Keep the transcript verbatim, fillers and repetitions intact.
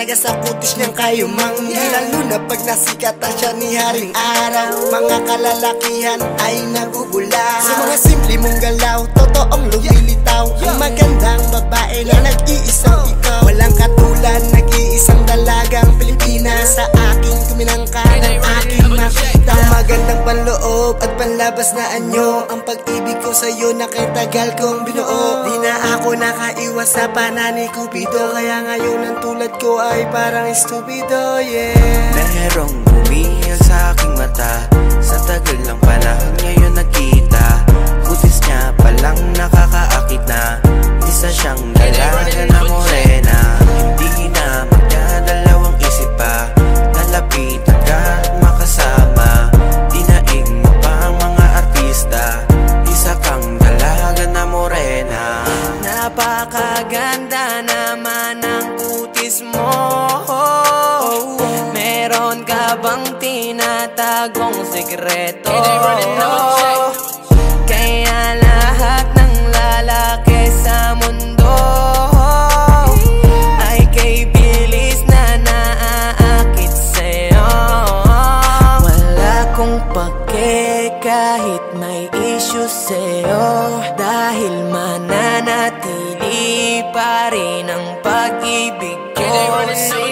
talaga sa kutis niyang kayumang. Lalo na pag nasikatan siya ni Haring Araw, mga kalalakihan ay nabubula sa mga simple mong galaw, totoong lumilitaw. Ang magandang babae na nag-iisang ikaw, walang katulad, nag-iisang dalagang Pilipina. Sa aking kuminangka ng aking makita, ang magandang panloob at panlabas na anyo. Ang pag-ibig ko sa'yo nakitagal kong binuo. Di na ako nakaiwas sa panani Cupido, kaya ngayon ang tulad ko ay parang estupido, yeah. Merong humihil sa aking mata, sa tagal ng panahon ngayon nakita. Kutis niya palang nakakaakit na, isa siyang dalaga na morena. Hindi na magdadalawang isip pa, nalapitan ka at makasama. Dinaig mo pa ang mga artista, isa kang dalaga na morena. Napakaganda naman ang kutis mo. Meron ka bang tinatagong sekreto? Kaya lahat ng lalaki sa mundo ay kay bilis na naaakit sa'yo. Wala kong pake kahit may issue sa'yo, dahil mananatili pa rin ang pag-ibig ko sa'yo.